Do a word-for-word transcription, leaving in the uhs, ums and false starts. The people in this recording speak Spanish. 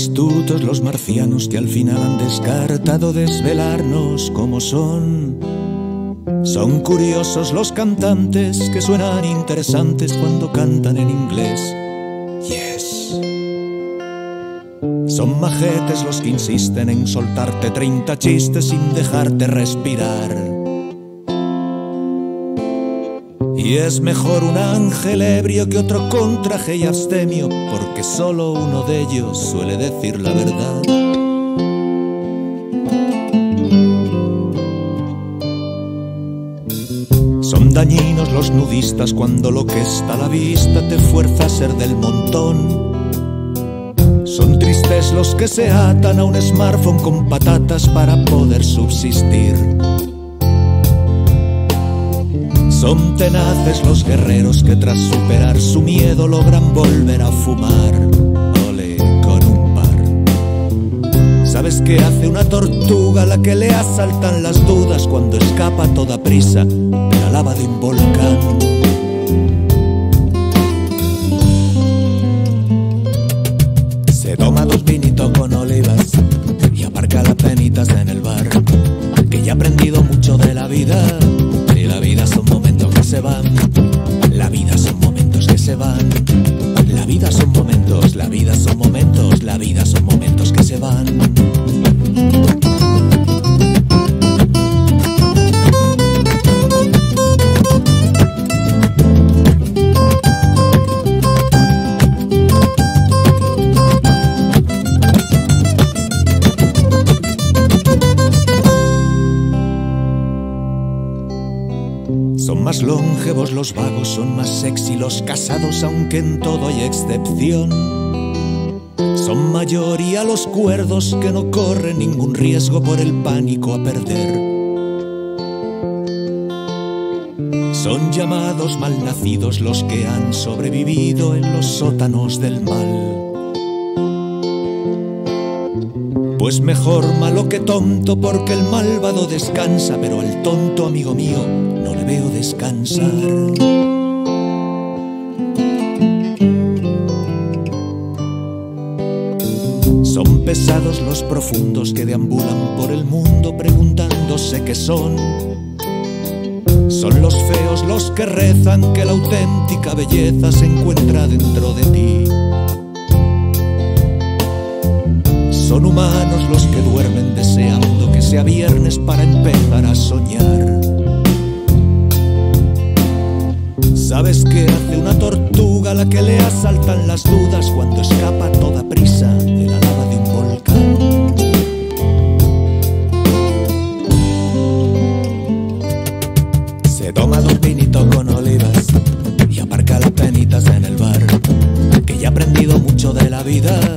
astutos los marcianos que al final han descartado desvelarnos como son. Son curiosos los cantantes que suenan interesantes cuando cantan en inglés. Yes. Son majetes los que insisten en soltarte treinta chistes sin dejarte respirar. Y es mejor un ángel ebrio que otro con traje y abstemio, porque solo uno de ellos suele decir la verdad. Son dañinos los nudistas cuando lo que está a la vista te fuerza a ser del montón. Son tristes los que se atan a un smartphone con patatas para poder subsistir. Son tenaces los guerreros que tras superar su miedo logran volver a fumar. Ole, con un par. ¿Sabes qué hace una tortuga a la que le asaltan las dudas cuando escapa a toda prisa de la lava de un volcán? Se toma dos vinitos con olivas y aparca las penitas en el bar, que ya ha aprendido mucho de la vida. Y la vida son momentos que se van, la vida son momentos que se van, la vida son momentos, la vida son momentos, la vida son momentos que se van. Son más longevos los vagos, son más sexy los casados, aunque en todo hay excepción. Son mayoría los cuerdos que no corren ningún riesgo por el pánico a perder. Son llamados malnacidos los que han sobrevivido en los sótanos del mal. Pues mejor malo que tonto, porque el malvado descansa, pero al tonto, amigo mío, no le veo descansar. Son pesados los profundos que deambulan por el mundo preguntándose qué son. Son los feos los que rezan que la auténtica belleza se encuentra dentro de ti. Son humanos los que duermen deseando que sea viernes para empezar a soñar. ¿Sabes qué hace una tortuga a la que le asaltan las dudas cuando escapa a toda prisa de la lava de un volcán? Se toma dos vinitos con olivas y aparca las penitas en el bar, que ya ha aprendido mucho de la vida.